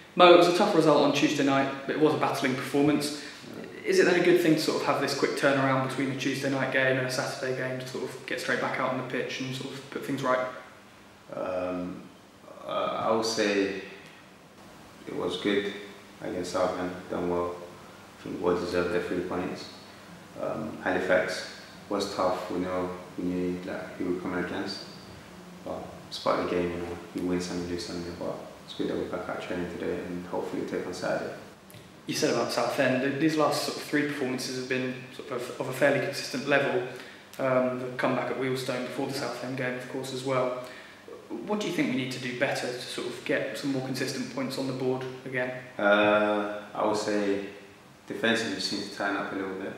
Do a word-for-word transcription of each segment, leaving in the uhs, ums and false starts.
Mo, it was a tough result on Tuesday night, but it was a battling performance. Is it then a good thing to sort of have this quick turnaround between a Tuesday night game and a Saturday game to sort of get straight back out on the pitch and sort of put things right? Um, uh, I would say it was good against Southend, done well. I think well deserved their three points. Um, Halifax was tough, we know, we knew like, who we were coming against. But it's part of the game, you know, you win some, you lose some, but it's good that we're back out training today and hopefully we'll take on Saturday. You said about Southend, these last sort of three performances have been sort of of a fairly consistent level. Um, the comeback at Wealdstone before the Southend game, of course, as well. What do you think we need to do better to sort of get some more consistent points on the board again? Uh, I would say defensively just need to tighten up a little bit.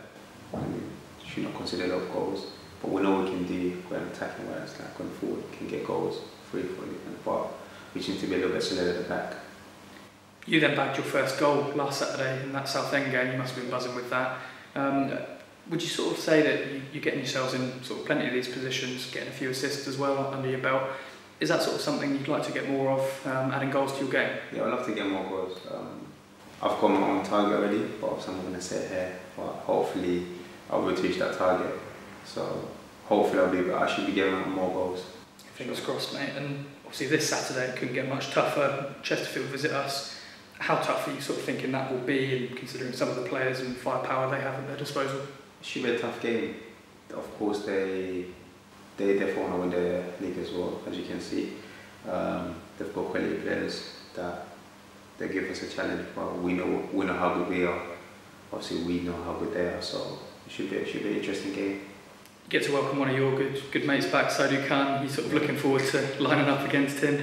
We should not consider a lot of goals, but we know we can do when attacking wise, like going forward, we can get goals, three, four, but we just need to be a little bit solid at the back. You then bagged your first goal last Saturday in that Southend game. You must have been buzzing with that. Um, would you sort of say that you, you're getting yourselves in sort of plenty of these positions, getting a few assists as well under your belt? Is that sort of something you'd like to get more of, um, adding goals to your game? Yeah, I'd love to get more goals. Um, I've got my own target already, but obviously I'm going to set here. But hopefully I'll be able to reach that target. So hopefully I'll be, I should be getting more goals. Fingers crossed, mate. And obviously this Saturday it couldn't get much tougher. Chesterfield visit us. How tough are you sort of thinking that will be, and considering some of the players and firepower they have at their disposal? It should be a tough game. Of course, they they definitely want to win the league as well, as you can see. Um, they've got quality players that they give us a challenge, but we know we know how good we are. Obviously, we know how good they are, so it should be it should be an interesting game. You get to welcome one of your good good mates back, Saidu Khan. You sort of looking forward to lining up against him?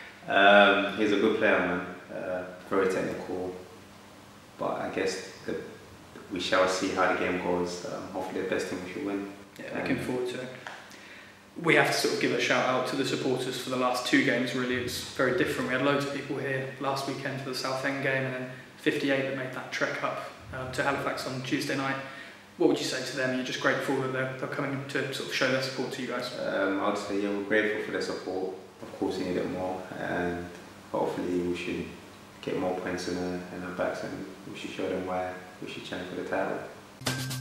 Um, he's a good player, man. Uh, very technical, but I guess the, we shall see how the game goes. Um, hopefully the best team should win. Yeah, looking um, forward to it. We have to sort of give a shout out to the supporters for the last two games. Really, it's very different. We had loads of people here last weekend for the Southend game, and then fifty-eight that made that trek up um, to Halifax on Tuesday night. What would you say to them? You're just grateful that they're, they're coming to sort of show their support to you guys? Um, I would say yeah, we're grateful for their support. Of course, we need it more, and hopefully we should get more points in our, in our backs, and we should show them why we should challenge for the title.